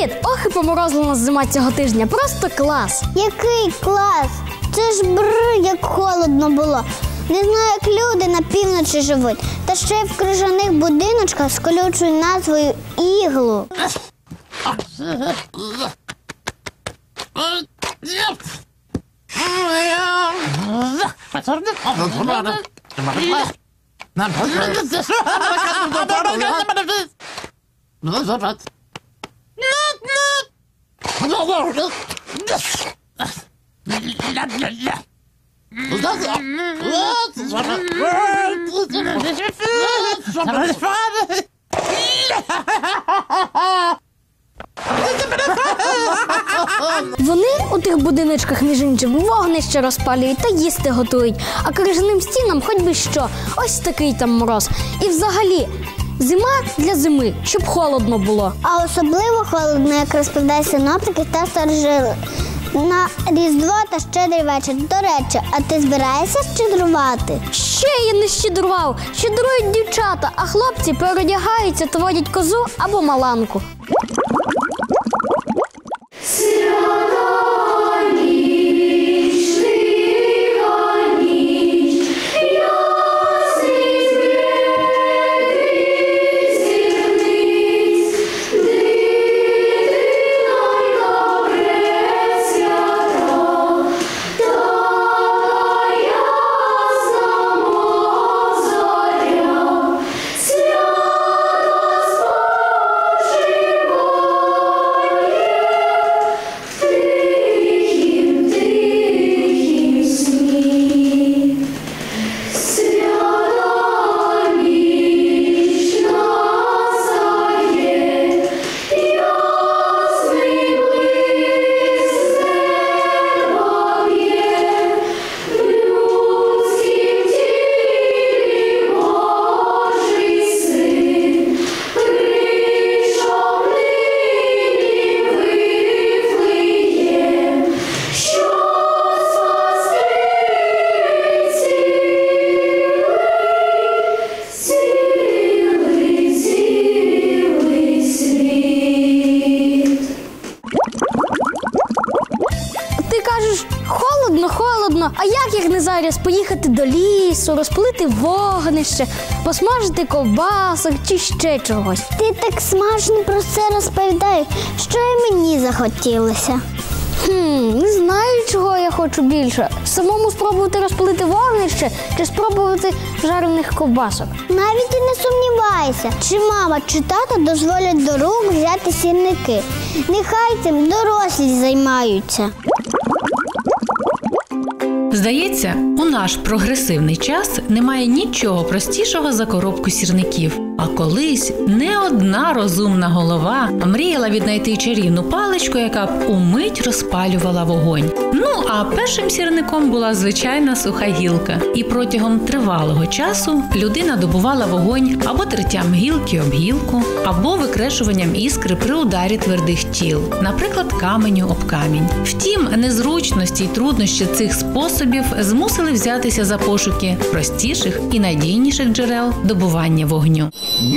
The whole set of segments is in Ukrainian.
Привіт! Ох і поморозила нас зима цього тижня. Просто клас! Який клас? Це ж як холодно було. Не знаю, як люди на півночі живуть. Та ще й в крижаних будиночках з колючою назвою Іглу. Вони у тих будиночках, між іншим, вогнище розпалюють та їсти готують. А крижаним стінам хоч би що. Ось такий там мороз. І взагалі, зима для зими, щоб холодно було. А особливо холодно, як розповідають синоптики та старожили. На Різдво та Щедрий вечір. До речі, а ти збираєшся щедрувати? Ще я не щедрував. Щедрують дівчата, а хлопці переодягаються та водять козу або маланку. Холодно, а як не зараз поїхати до лісу, розпалити вогнище, посмажити ковбасок чи ще чогось? Ти так смачно про це розповідаєш, що і мені захотілося. Не знаю, чого я хочу більше. Самому спробувати розпалити вогнище чи спробувати жарених ковбасок? Навіть і не сумнівайся, чи мама, чи тато дозволять до рук взяти сірники. Нехай цим дорослі займаються. Здається, у наш прогресивний час немає нічого простішого за коробку сірників. А колись не одна розумна голова мріяла віднайти чарівну паличку, яка б умить розпалювала вогонь. Ну, а першим сірником була звичайна суха гілка. І протягом тривалого часу людина добувала вогонь або тертям гілки об гілку, або викрешуванням іскри при ударі твердих тіл, наприклад, каменю об камінь. Втім, незручності й труднощі цих способів змусили взятися за пошуки простіших і надійніших джерел добування вогню.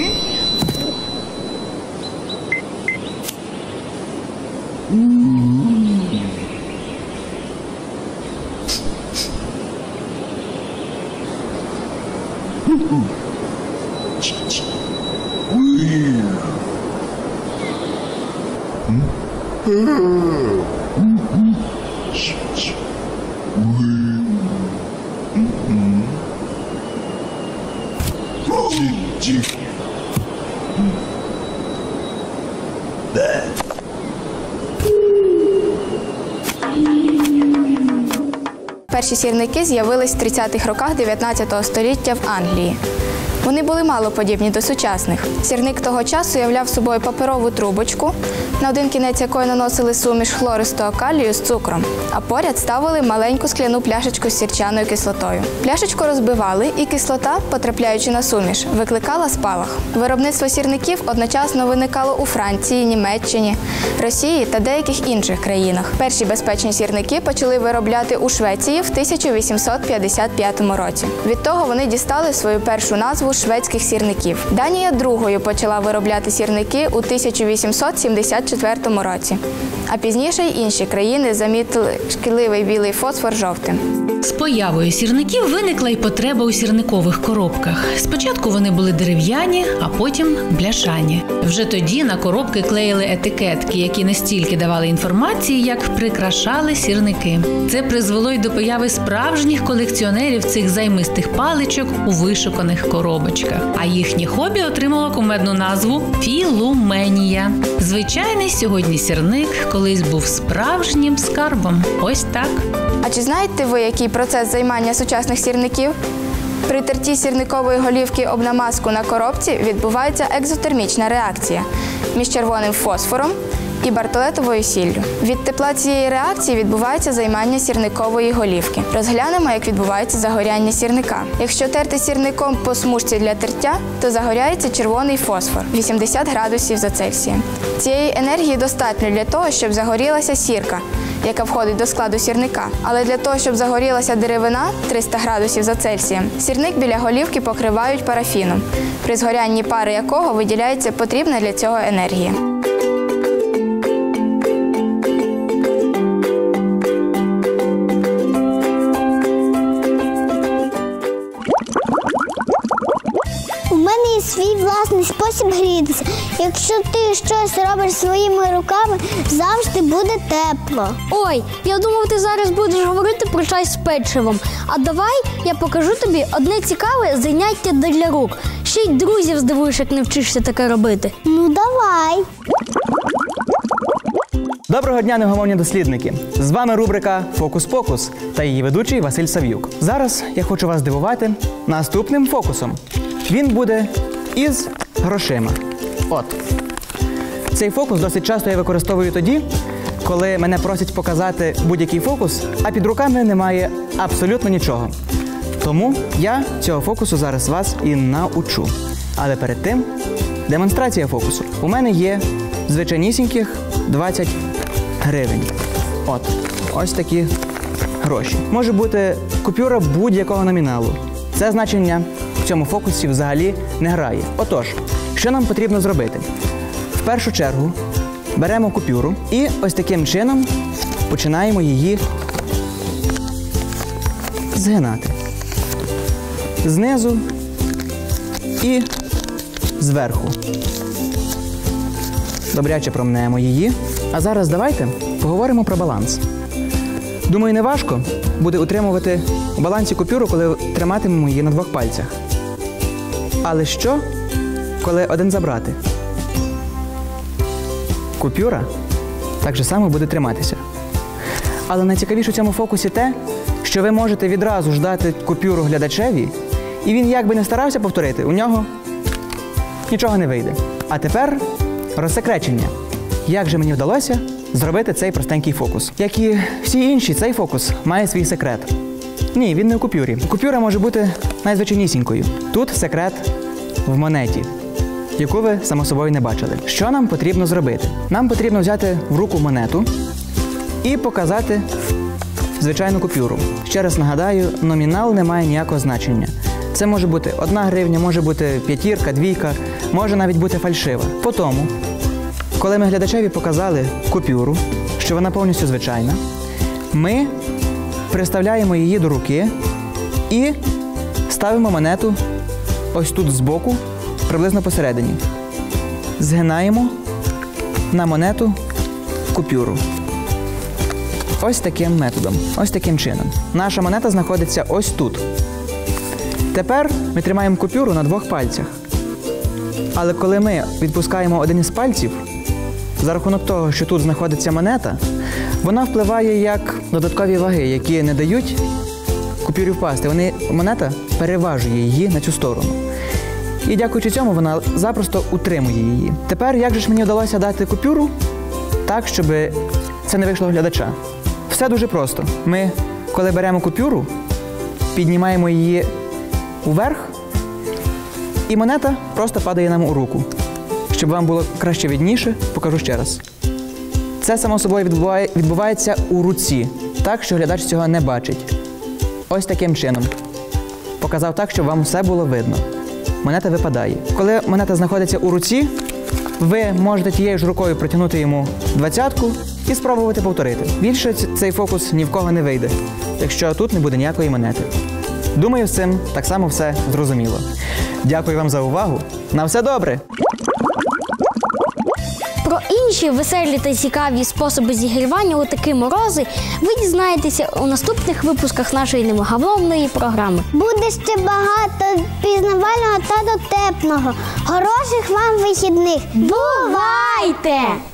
Перші сірники з'явились в 30-х роках 19 століття в Англії. Вони були мало подібні до сучасних. Сірник того часу являв собою паперову трубочку, на один кінець якої наносили суміш хлористого калію з цукром, а поряд ставили маленьку скляну пляшечку з сірчаною кислотою. Пляшечку розбивали, і кислота, потрапляючи на суміш, викликала спалах. Виробництво сірників одночасно виникало у Франції, Німеччині, Росії та деяких інших країнах. Перші безпечні сірники почали виробляти у Швеції в 1855 році. Від того вони дістали свою першу назву шведських сірників. Данія другою почала виробляти сірники у 1874 році, а пізніше й інші країни замітили шкідливий білий фосфор жовтим. З появою сірників виникла й потреба у сірникових коробках. Спочатку вони були дерев'яні, а потім бляшані. Вже тоді на коробки клеїли етикетки, які не стільки давали інформації, як прикрашали сірники. Це призвело й до появи справжніх колекціонерів цих займистих паличок у вишуканих коробочках. А їхнє хобі отримало кумедну назву «філуменія». Звичайний сьогодні сірник колись був справжнім скарбом. Ось так. А чи знаєте ви, який процес займання сучасних сірників? При терті сірникової голівки об намазку на коробці відбувається екзотермічна реакція між червоним фосфором і бартолетовою сіллю. Від тепла цієї реакції відбувається займання сірникової голівки. Розглянемо, як відбувається загоряння сірника. Якщо терти сірником по смужці для тертя, то загоряється червоний фосфор – 80 градусів за Цельсієм. Цієї енергії достатньо для того, щоб загорілася сірка, яка входить до складу сірника. Але для того, щоб загорілася деревина 300 градусів за Цельсієм, сірник біля голівки покривають парафіном, при згорянні пари якого виділяється потрібна для цього енергія. У мене є свій власний спосіб грітися. Якщо ти щось робиш своїми руками, завжди буде тепло. Ой, я думав, ти зараз будеш говорити про чай з печивом. А давай я покажу тобі одне цікаве заняття для рук. Ще й друзів здивуєш, як навчишся таке робити. Ну давай. Доброго дня, невгамовні дослідники! З вами рубрика «Фокус-покус» та її ведучий Василь Сав'юк. Зараз я хочу вас здивувати наступним фокусом. Він буде із грошима. От. Цей фокус досить часто я використовую тоді, коли мене просять показати будь-який фокус, а під руками немає абсолютно нічого. Тому я цього фокусу зараз вас і научу. Але перед тим демонстрація фокусу. У мене є звичайнісіньких 20 гривень. От. Ось такі гроші. Може бути купюра будь-якого номіналу. Це значення в цьому фокусі взагалі не грає. Отож, що нам потрібно зробити? В першу чергу беремо купюру і ось таким чином починаємо її згинати. Знизу і зверху. Добряче промнемо її. А зараз давайте поговоримо про баланс. Думаю, не важко буде утримувати у балансі купюру, коли триматимемо її на двох пальцях. Але що, коли один забрати? Купюра так же само буде триматися. Але найцікавіше у цьому фокусі те, що ви можете відразу ж дати купюру глядачеві, і він як би не старався повторити, у нього нічого не вийде. А тепер розсекречення. Як же мені вдалося зробити цей простенький фокус? Як і всі інші, цей фокус має свій секрет. Ні, він не у купюрі. Купюра може бути найзвичайнісінькою. Тут секрет в монеті, яку ви, само собою, не бачили. Що нам потрібно зробити? Нам потрібно взяти в руку монету і показати звичайну купюру. Ще раз нагадаю, номінал не має ніякого значення. Це може бути 1 гривня, може бути 5, 2, може навіть бути фальшива. Потому, коли ми глядачеві показали купюру, що вона повністю звичайна, ми приставляємо її до руки і ставимо монету ось тут збоку, приблизно посередині. Згинаємо на монету купюру. Ось таким методом, ось таким чином. Наша монета знаходиться ось тут. Тепер ми тримаємо купюру на двох пальцях. Але коли ми відпускаємо один із пальців, за рахунок того, що тут знаходиться монета, вона впливає як додаткові ваги, які не дають купюрі впасти. Монета переважує її на цю сторону. І дякуючи цьому вона запросто утримує її. Тепер як же ж мені вдалося дати купюру так, щоб це не вийшло глядача? Все дуже просто. Ми, коли беремо купюру, піднімаємо її уверх, і монета просто падає нам у руку. Щоб вам було краще видніше, покажу ще раз. Це, само собою, відбувається у руці, так, що глядач цього не бачить. Ось таким чином. Показав так, щоб вам все було видно. монета випадає. Коли монета знаходиться у руці, ви можете тією ж рукою протягнути йому 20-ку і спробувати повторити. Більше цей фокус ні в кого не вийде, якщо тут не буде ніякої монети. Думаю, з цим так само все зрозуміло. Дякую вам за увагу. На все добре! Про інші веселі та цікаві способи зігрівання у такі морози ви дізнаєтеся у наступних випусках нашої невгамовної програми. Буде ще багато пізнавального та дотепного. Хороших вам вихідних! Бувайте!